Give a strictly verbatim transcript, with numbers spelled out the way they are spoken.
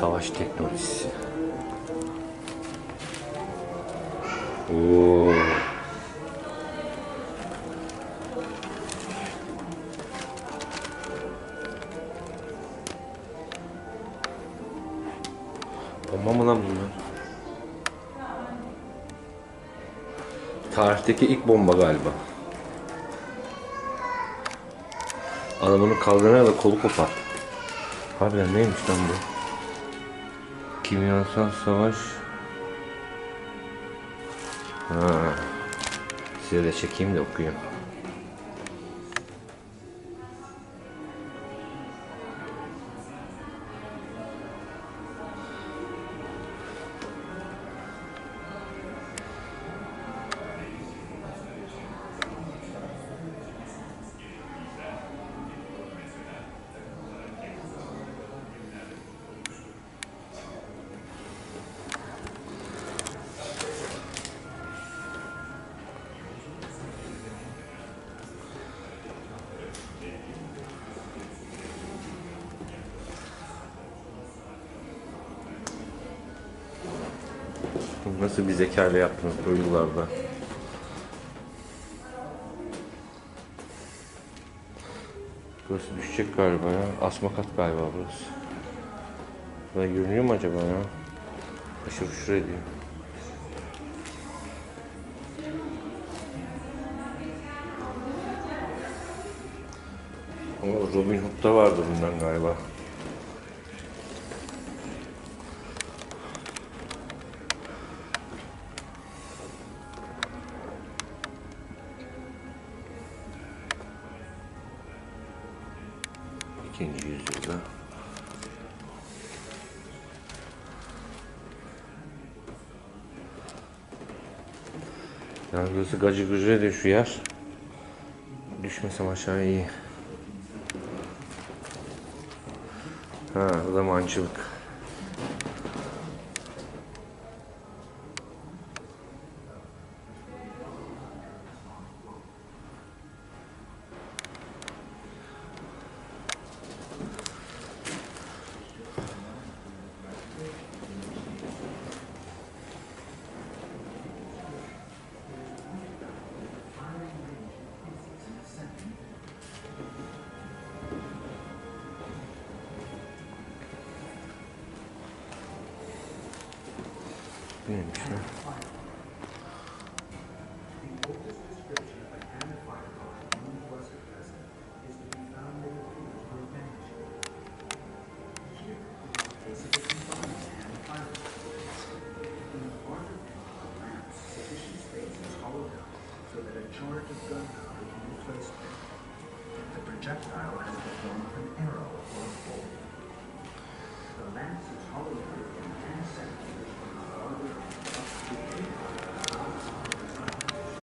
Savaş teknolojisi. Oo. Bomba mı lan bunlar? Tarihteki ilk bomba galiba. Adamın kaldırana da kolu kopar. Harbiden neymiş lan bu? Kimyasal savaş. Ha. Size de çekeyim de okuyun. Nasıl bir zekayla yaptınız o yıllarda? Burası düşecek galiba ya. Asma kat galiba burası. Burada görünüyor mu acaba ya? Aşırı fışır ediyor. Ama Robin Hood'da vardı bundan galiba. İkinci yüzyılda. Yani burası gacı gıcı ediyor şu yer. Düşmesem aşağı iyi. Ha, bu da mancılık. Neymiş lan? Projectile has the form of an arrow or a bolt. The lance is hollowed in and centered